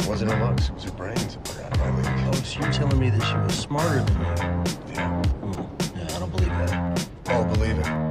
wasn't her looks. It was her brains that were out of my league. Oh, so you're telling me that she was smarter than you? Yeah. Yeah, I don't believe that. Oh, believe it.